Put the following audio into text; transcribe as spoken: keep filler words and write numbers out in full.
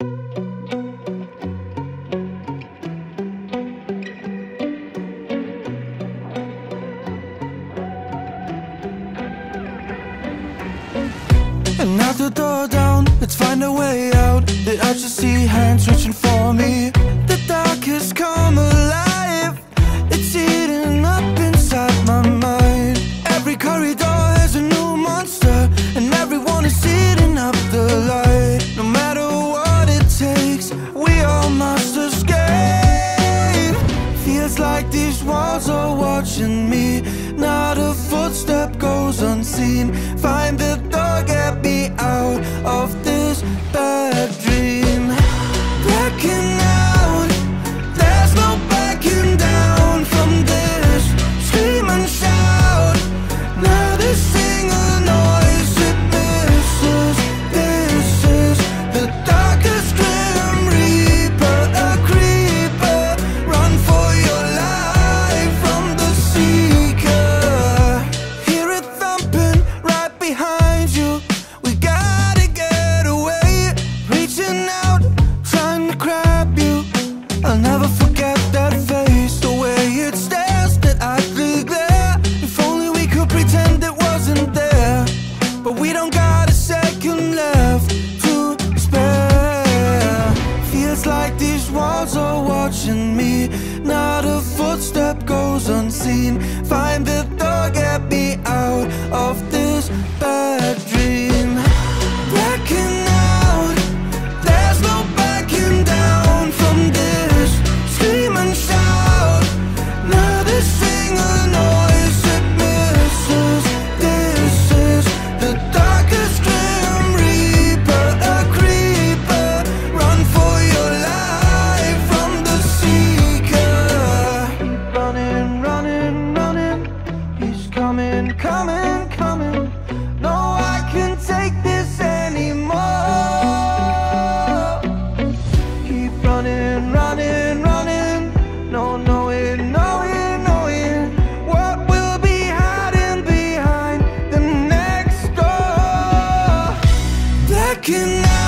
And knock the door down, let's find a way out. The urge to see hands reaching for me. The dark has come alive, it's eating up inside my mind. Every corridor has a new monster, and everyone is eating up the light. No matter what it takes, we all must escape. Feels like these walls are watching me. Not a footstep goes unseen. Find the door, get me out of this bad dream. Backing out, there's no backing down from this. Scream and shout, not a single noise it misses. This is the darkest grim reaper, a creeper. Run for your life from the seeker. Hear it thumping right behind you. We gotta get away. Reaching out, trying to grab you. I'll never forget that face, the way it stares, that ugly glare. If only we could pretend it wasn't there. But we don't got a second left to spare. Feels like these walls are watching me. Not a footstep goes unseen. Find the door, get me out of this bad dream. Backing out, there's no backing down from this. Scream and shout, not a single noise it misses. This is the darkest grim reaper, a creeper. Run for your life from the seeker. Keep running, running, running. He's coming, coming, coming. No, I can't take this anymore. Keep running, running, running. No, knowing, knowing, knowing what will be hiding behind the next door. Blacking out.